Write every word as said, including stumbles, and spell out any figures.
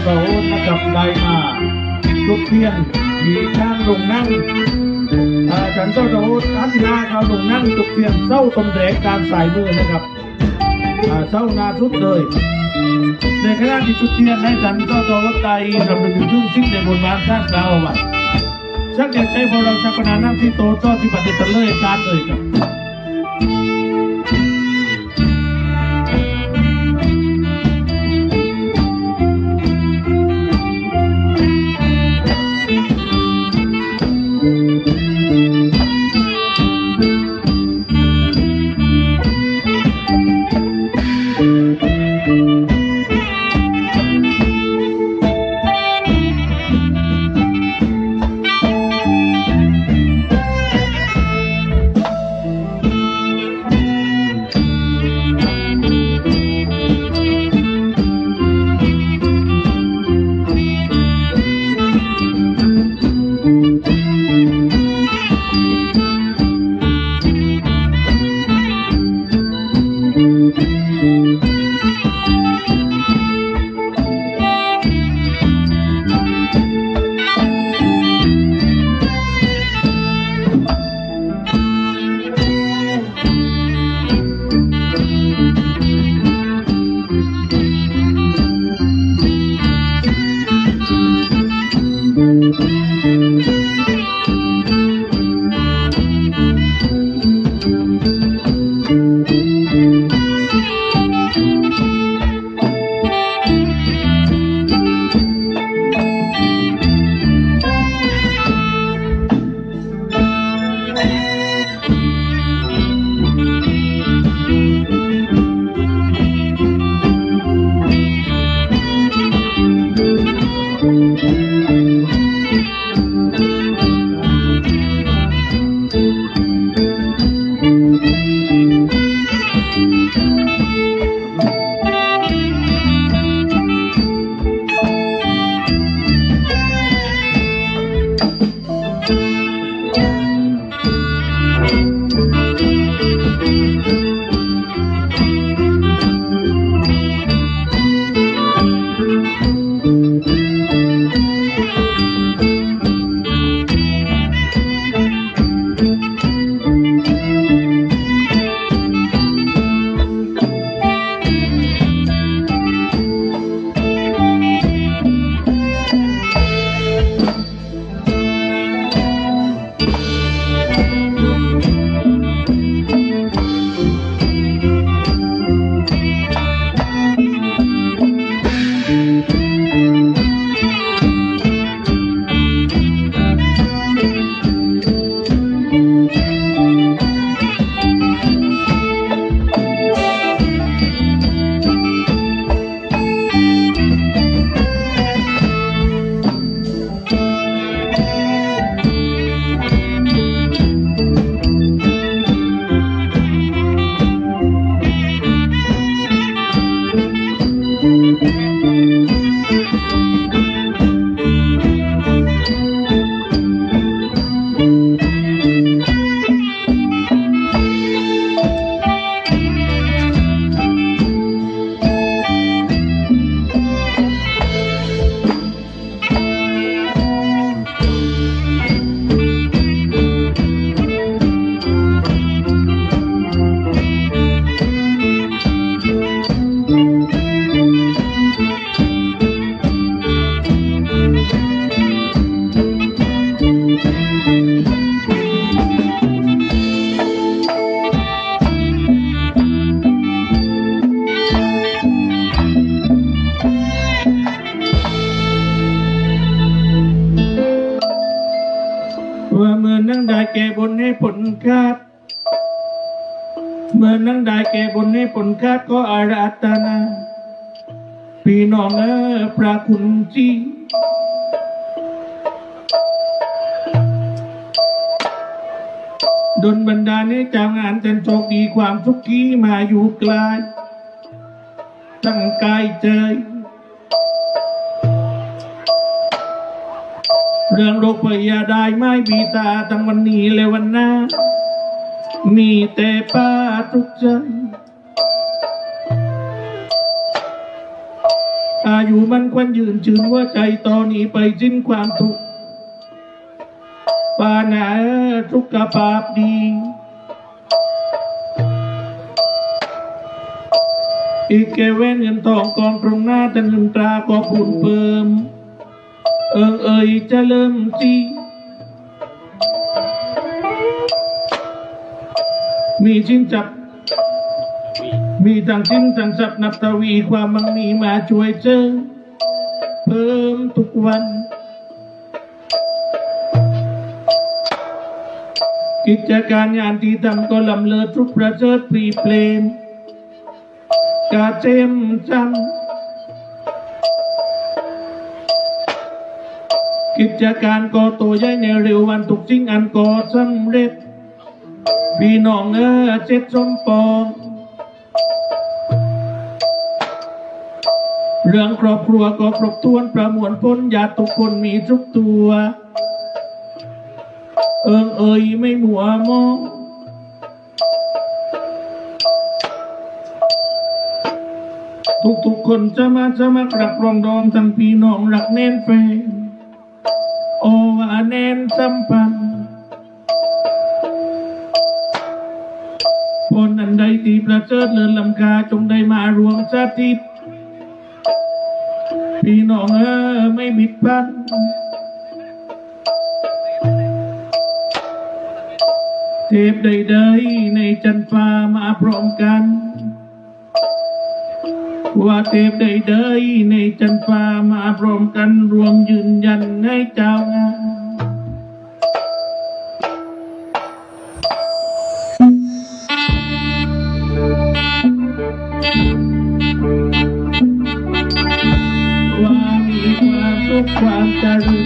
โตนะครับได้มาทุกเพียงมีข้างลงนั่งฉันเจ้าโตอันนาเขาลงนั่งทุกเพียงเศร้าตรงแดกการสายมือนะครับเศร้านาทุกเลยในขณะที่ทุกเพียงให้ฉันเจ้าโตไตรำลึกถึงยุ่งสิ้นในบนบานสร้างกล่าวว่าสักเด็กใจพอเราชักปนานั่งที่โตเจ้าที่ปฏิบัติเลยการเลยครับแก่บนให้ผลคาดเมื่อนั่งได้แก่บนให้ผลคาดก็อาราธนาพี่น้องเออพระคุณจีดลบันดาลให้เจ้างานจันโชคดีความสุขีมาอยู่ไกลตั้งกายใจเรื่องโรคพยาได้ไม่มีตาตั้งวันนี้และวันหน้ามีแต่ป้าทุกใจอายุมันควันยืนจืนว่าใจตอนนี้ไปสิ้นความทุกข์ปานาทุกขภาพดีอีกแกเว้นเงินทองกองตรงหน้าแต่เงินตราก็ผุนเพิ่มเอิงเอ่ยจะเริ่มจีมีชิ้นจับมีทางชิ้นทางสับนับทวีความมั่งมีมาช่วยเจอเพิ่มทุกวันกิจการงานที่ทำก็ลำเลิศทุกประเสริฐปรีเพลมกาเจมจังกิจการก็โตใหญ่ในเร็ววันทุกสิ่งอันก็สำเร็จพี่น้องเออเจ็ดสมปองเรื่องครอบครัวก็ครบถ้วนประมวลพ้นญาติทุกคนมีทุกตัวเอิงเอ่ยไม่มัวมองทุกๆคนจะมาจะมารักรองดองทั้งพี่น้องรักแน่นแฟนโอว่าแน่นสัมพันธ์คนอันใดที่ประเสริฐเลิศล้ำค่าจงได้มารวมสถิตพี่น้องเออไม่บิดบังเทพใดๆในจันทร์ฟ้ามาพร้อมกันว่าเทพใดๆในจันทร์ฟ้ามาพร้อมกันรวมยืนยันให้เจ้างานว่ามีความสุขความเจริ